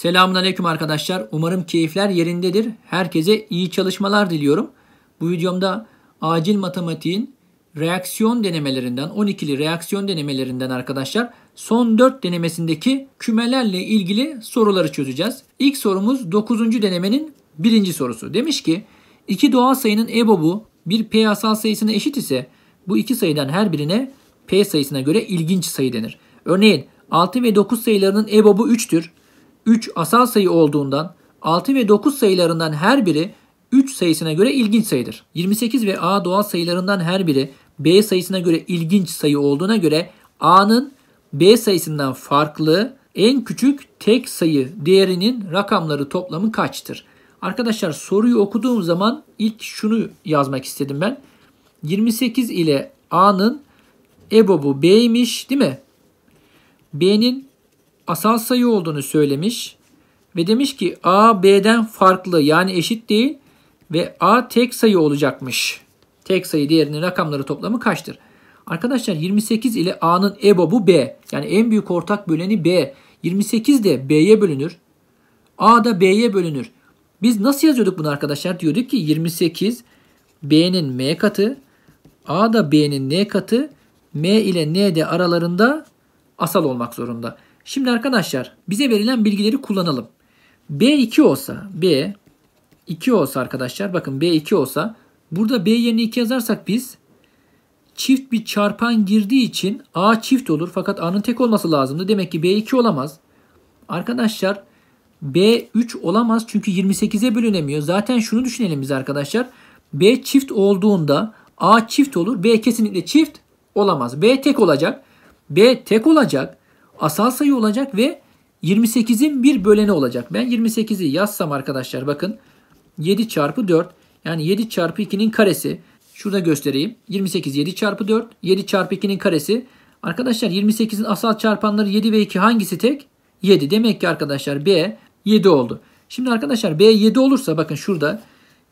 Selamünaleyküm arkadaşlar. Umarım keyifler yerindedir. Herkese iyi çalışmalar diliyorum. Bu videomda acil matematiğin reaksiyon denemelerinden, 12'li reaksiyon denemelerinden arkadaşlar son 4 denemesindeki kümelerle ilgili soruları çözeceğiz. İlk sorumuz 9. denemenin 1. sorusu. Demiş ki iki doğal sayının EBOB'u bir P asal sayısına eşit ise bu iki sayıdan her birine P sayısına göre ilginç sayı denir. Örneğin 6 ve 9 sayılarının EBOB'u 3'tür. 3 asal sayı olduğundan 6 ve 9 sayılarından her biri 3 sayısına göre ilginç sayıdır. 28 ve A doğal sayılarından her biri B sayısına göre ilginç sayı olduğuna göre A'nın B sayısından farklı en küçük tek sayı değerinin rakamları toplamı kaçtır? Arkadaşlar soruyu okuduğum zaman ilk şunu yazmak istedim ben. 28 ile A'nın EBOB'u B'ymiş değil mi? B'nin asal sayı olduğunu söylemiş ve demiş ki A B'den farklı yani eşit değil ve A tek sayı olacakmış. Tek sayı değerinin rakamları toplamı kaçtır? Arkadaşlar 28 ile A'nın EBOB'u B. Yani en büyük ortak böleni B. 28 de B'ye bölünür. A da B'ye bölünür. Biz nasıl yazıyorduk bunu arkadaşlar? Diyorduk ki 28 B'nin M katı, A da B'nin N katı, M ile N de aralarında asal olmak zorunda. Şimdi arkadaşlar bize verilen bilgileri kullanalım. B 2 olsa, B 2 olsa arkadaşlar bakın B 2 olsa burada B yerine 2 yazarsak biz çift bir çarpan girdiği için A çift olur fakat A'nın tek olması lazımdı. Demek ki B 2 olamaz. Arkadaşlar B 3 olamaz çünkü 28'e bölünemiyor. Zaten şunu düşünelim biz arkadaşlar. B çift olduğunda A çift olur. B kesinlikle çift olamaz. B tek olacak. B tek olacak. Asal sayı olacak ve 28'in bir böleni olacak. Ben 28'i yazsam arkadaşlar bakın 7 çarpı 4 yani 7 çarpı 2'nin karesi. Şurada göstereyim. 28 7 çarpı 4 7 çarpı 2'nin karesi. Arkadaşlar 28'in asal çarpanları 7 ve 2 hangisi tek? 7. Demek ki arkadaşlar B 7 oldu. Şimdi arkadaşlar B 7 olursa bakın şurada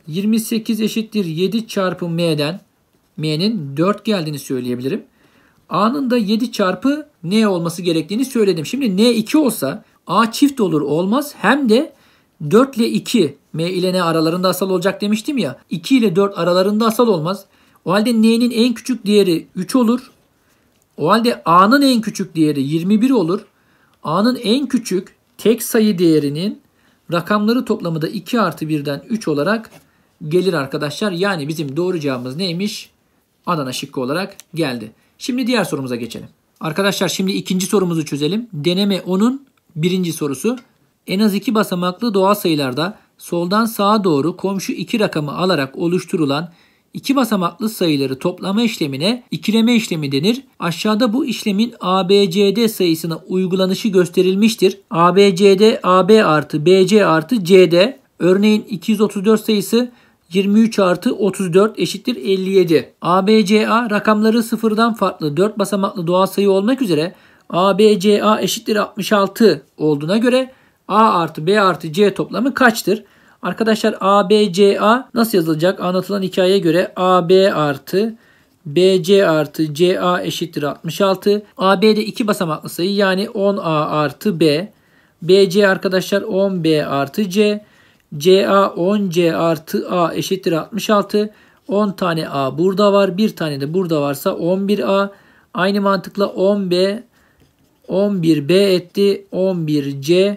28 eşittir 7 çarpı M'den M'nin 4 geldiğini söyleyebilirim. A'nın da 7 çarpı N olması gerektiğini söyledim. Şimdi N 2 olsa A çift olur olmaz. Hem de 4 ile 2 M ile N aralarında asal olacak demiştim ya. 2 ile 4 aralarında asal olmaz. O halde N'nin en küçük değeri 3 olur. O halde A'nın en küçük değeri 21 olur. A'nın en küçük tek sayı değerinin rakamları toplamı da 2 artı 1'den 3 olarak gelir arkadaşlar. Yani bizim doğru cevabımız neymiş? Adana şıkkı olarak geldi. Şimdi diğer sorumuza geçelim. Arkadaşlar şimdi ikinci sorumuzu çözelim. Deneme 10'un 1. sorusu. En az 2 basamaklı doğal sayılarda soldan sağa doğru komşu 2 rakamı alarak oluşturulan 2 basamaklı sayıları toplama işlemine ikileme işlemi denir. Aşağıda bu işlemin ABCD sayısına uygulanışı gösterilmiştir. ABCD AB artı BC artı CD. Örneğin 234 sayısı 23 artı 34 eşittir 57. ABCA rakamları sıfırdan farklı 4 basamaklı doğal sayı olmak üzere ABCA eşittir 66 olduğuna göre A artı B artı C toplamı kaçtır? Arkadaşlar ABCA nasıl yazılacak? Anlatılan hikayeye göre AB artı BC artı CA eşittir 66. AB'de 2 basamaklı sayı yani 10A artı B. BC arkadaşlar 10B artı C. CA 10C artı A eşittir 66. 10 tane A burada var. Bir tane de burada varsa 11A. Aynı mantıkla 10B 11B etti. 11C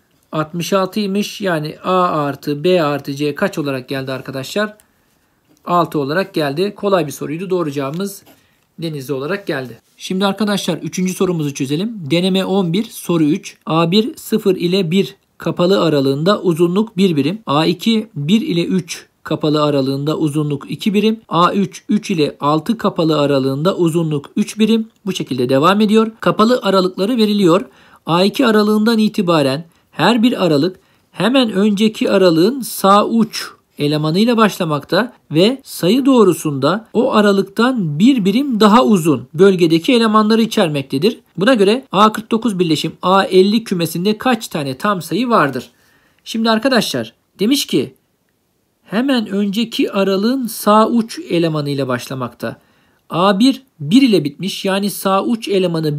66'ymış. Yani A artı B artı C kaç olarak geldi arkadaşlar? 6 olarak geldi. Kolay bir soruydu. Doğru cevabımız Denizli olarak geldi. Şimdi arkadaşlar 3. sorumuzu çözelim. Deneme 11 soru 3. A1 0 ile 1 kapalı aralığında uzunluk 1 birim. A2 1 ile 3 kapalı aralığında uzunluk 2 birim. A3 3 ile 6 kapalı aralığında uzunluk 3 birim. Bu şekilde devam ediyor. Kapalı aralıkları veriliyor. A2 aralığından itibaren her bir aralık hemen önceki aralığın sağ uç elemanıyla başlamakta ve sayı doğrusunda o aralıktan bir birim daha uzun bölgedeki elemanları içermektedir. Buna göre A49 birleşim A50 kümesinde kaç tane tam sayı vardır? Şimdi arkadaşlar demiş ki hemen önceki aralığın sağ uç elemanıyla başlamakta. A1 1 ile bitmiş yani sağ uç elemanı 1,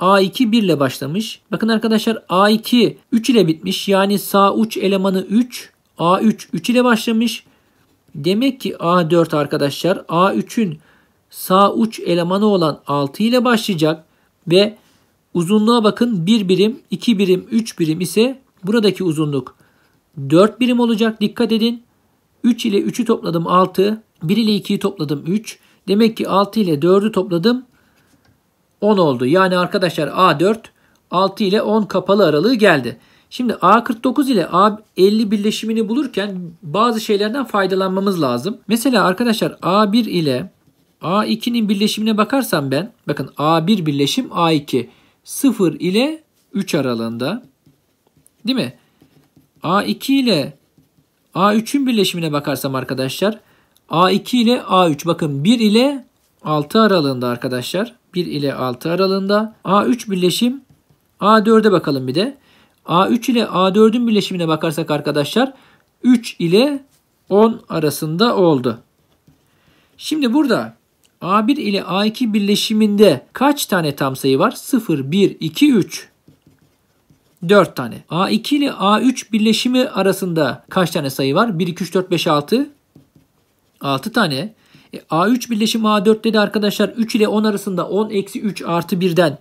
A2 1 ile başlamış. Bakın arkadaşlar A2 3 ile bitmiş. Yani sağ uç elemanı 3. A3 3 ile başlamış. Demek ki A4 arkadaşlar A3'ün sağ uç elemanı olan 6 ile başlayacak. Ve uzunluğa bakın 1 birim, 2 birim, 3 birim ise buradaki uzunluk 4 birim olacak. Dikkat edin. 3 ile 3'ü topladım 6. 1 ile 2'yi topladım 3. Demek ki 6 ile 4'ü topladım 10 oldu. Yani arkadaşlar A4 6 ile 10 kapalı aralığı geldi. Şimdi A49 ile A50 birleşimini bulurken bazı şeylerden faydalanmamız lazım. Mesela arkadaşlar A1 ile A2'nin birleşimine bakarsam ben, bakın A1 birleşim A2 0 ile 3 aralığında. Değil mi? A2 ile A3'ün birleşimine bakarsam arkadaşlar A2 ile A3 bakın 1 ile 6 aralığında arkadaşlar. 1 ile 6 aralığında. A3 birleşim A4'e bakalım bir de. A3 ile A4'ün birleşimine bakarsak arkadaşlar 3 ile 10 arasında oldu. Şimdi burada A1 ile A2 birleşiminde kaç tane tam sayı var? 0, 1, 2, 3. 4 tane. A2 ile A3 birleşimi arasında kaç tane sayı var? 1, 2, 3, 4, 5, 6. 6 tane. A3 birleşim A4'te de arkadaşlar 3 ile 10 arasında 10 eksi 3 artı 1'den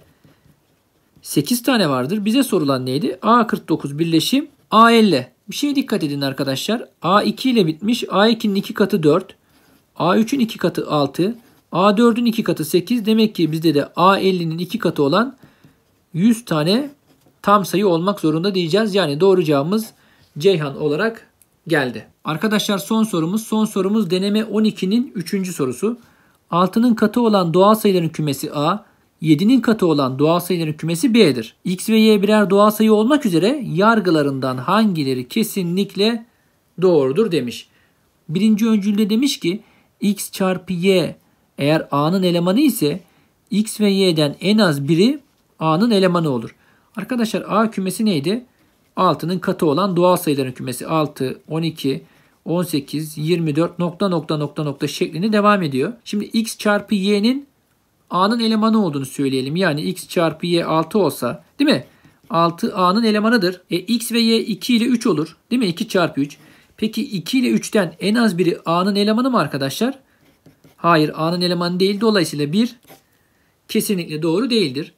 8 tane vardır. Bize sorulan neydi? A49 birleşim A50. Bir şeye dikkat edin arkadaşlar. A2 ile bitmiş. A2'nin 2 katı 4. A3'ün 2 katı 6. A4'ün 2 katı 8. Demek ki bizde de A50'nin 2 katı olan 100 tane tam sayı olmak zorunda diyeceğiz. Yani doğru cevabımız Ceyhan olarak geldi. Arkadaşlar son sorumuz. Son sorumuz deneme 12'nin 3. sorusu. 6'nın katı olan doğal sayıların kümesi A, 7'nin katı olan doğal sayıların kümesi B'dir. X ve Y birer doğal sayı olmak üzere yargılarından hangileri kesinlikle doğrudur demiş. Birinci öncülde demiş ki X çarpı Y eğer A'nın elemanı ise X ve Y'den en az biri A'nın elemanı olur. Arkadaşlar A kümesi neydi? 6'nın katı olan doğal sayıların kümesi 6, 12, 18, 24 nokta şeklinde devam ediyor. Şimdi X çarpı Y'nin A'nın elemanı olduğunu söyleyelim. Yani X çarpı Y 6 olsa değil mi? 6 A'nın elemanıdır. X ve Y 2 ile 3 olur. Değil mi? 2 çarpı 3. Peki 2 ile 3'ten en az biri A'nın elemanı mı arkadaşlar? Hayır A'nın elemanı değil. Dolayısıyla 1 kesinlikle doğru değildir.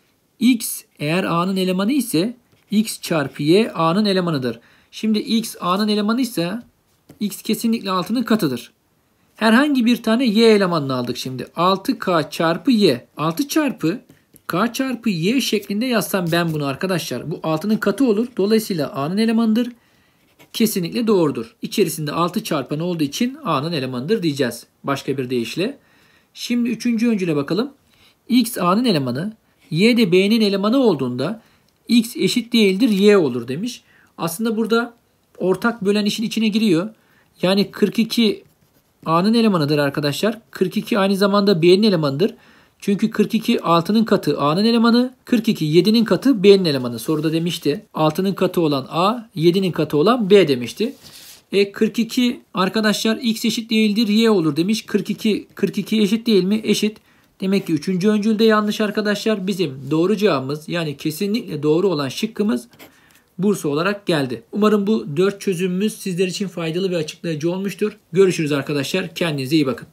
X eğer A'nın elemanı ise X çarpı Y A'nın elemanıdır. Şimdi X A'nın elemanı ise X kesinlikle 6'nın katıdır. Herhangi bir tane Y elemanını aldık şimdi. 6K çarpı Y. 6 çarpı K çarpı Y şeklinde yazsam ben bunu arkadaşlar. Bu 6'nın katı olur. Dolayısıyla A'nın elemanıdır. Kesinlikle doğrudur. İçerisinde 6 çarpanı olduğu için A'nın elemanıdır diyeceğiz. Başka bir deyişle. Şimdi 3. öncüle bakalım. X A'nın elemanı. Y de B'nin elemanı olduğunda X eşit değildir Y olur demiş. Aslında burada ortak bölen işin içine giriyor. Yani 42 A'nın elemanıdır arkadaşlar. 42 aynı zamanda B'nin elemanıdır. Çünkü 42 6'nın katı A'nın elemanı. 42 7'nin katı B'nin elemanı. Soruda demişti. 6'nın katı olan A, 7'nin katı olan B demişti. 42 arkadaşlar X eşit değildir Y olur demiş. 42 eşit değil mi? Eşit. Demek ki 3. öncülde yanlış arkadaşlar. Bizim doğru cevabımız yani kesinlikle doğru olan şıkkımız Bursa olarak geldi. Umarım bu 4 çözümümüz sizler için faydalı ve açıklayıcı olmuştur. Görüşürüz arkadaşlar. Kendinize iyi bakın.